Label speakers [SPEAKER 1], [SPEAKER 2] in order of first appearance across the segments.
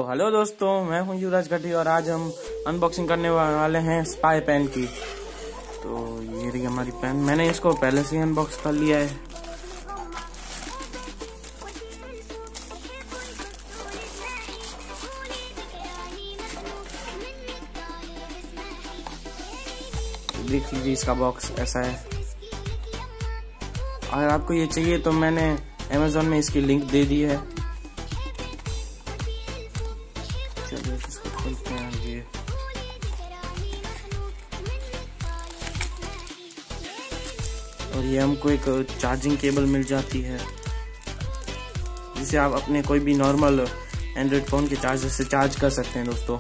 [SPEAKER 1] Hello दोस्तों, मैं हूं युवराज गढ़ी और आज हम अनबॉक्सिंग करने वाले हैं स्पाई पेन की। तो ये रही हमारी पेन। मैंने इसको पहले से ही अनबॉक्स कर लिया है। देख लीजिए, इसका बॉक्स ऐसा है। अगर आपको ये चाहिए तो मैंने अमेज़न में इसकी लिंक दे दी है। चलिए इसको खोलते हैं। ये और ये हमको एक चार्जिंग केबल मिल जाती है, जिसे आप अपने कोई भी नॉर्मल एंड्रॉइड फोन के चार्जर से चार्ज कर सकते हैं दोस्तों।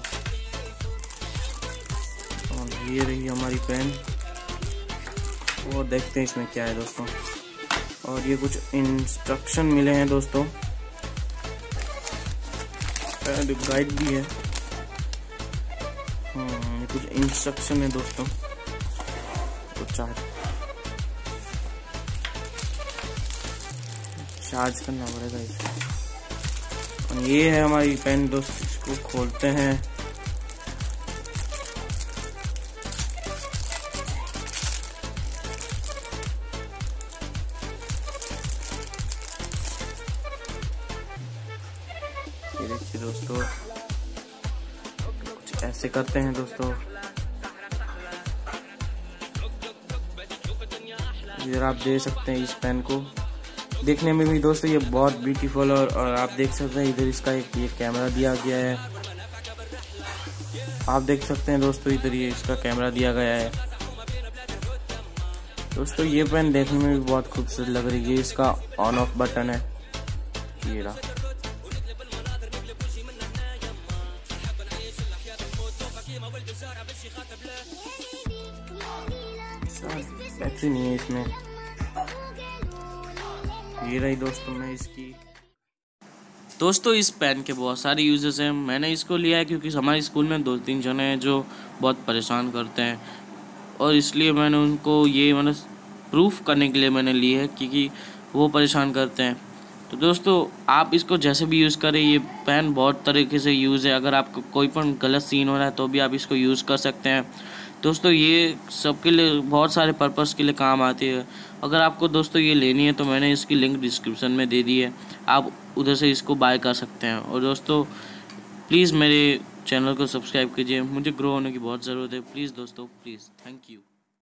[SPEAKER 1] और ये रही हमारी पेन, और देखते हैं इसमें क्या है दोस्तों। और ये कुछ इंस्ट्रक्शन मिले हैं दोस्तों, गाइड भी है। ये कुछ इंस्ट्रक्शन है दोस्तों। तो चार्ज करना पड़ेगा इसे। और ये है हमारी पेन दोस्त, इसको खोलते हैं। ये देखिए दोस्तों, कुछ ऐसे करते हैं दोस्तों। इधर आप देख सकते हैं इस पेन को। देखने में भी दोस्तों ये बहुत ब्यूटीफुल और आप देख सकते हैं इधर इसका एक ये कैमरा दिया गया है। आप देख सकते हैं दोस्तों, इधर ये इसका कैमरा दिया गया है। दोस्तों ये पेन देखने में भी बहुत खूबसूरत लग रही है। इसका ऑन ऑफ बटन है, ये रहा। बैटरी नहीं है इसमें। ये रही दोस्तों मैं इसकी। दोस्तों इस पेन के बहुत सारे यूजेस हैं। मैंने इसको लिया है क्योंकि हमारे स्कूल में 2-3 जने हैं जो बहुत परेशान करते हैं, और इसलिए मैंने उनको ये प्रूफ करने के लिए मैंने ली है, क्योंकि वो परेशान करते हैं। तो दोस्तों आप इसको जैसे भी यूज़ करें, ये पेन बहुत तरीके से यूज़ है। अगर आपको कोई पण गलत सीन हो रहा है तो भी आप इसको यूज़ कर सकते हैं दोस्तों। ये सबके लिए बहुत सारे पर्पस के लिए काम आती है। अगर आपको दोस्तों ये लेनी है तो मैंने इसकी लिंक डिस्क्रिप्शन में दे दी है, आप उधर से इसको बाय कर सकते हैं। और दोस्तों प्लीज़ मेरे चैनल को सब्सक्राइब कीजिए, मुझे ग्रो होने की बहुत ज़रूरत है। प्लीज़ दोस्तों, प्लीज़, थैंक यू।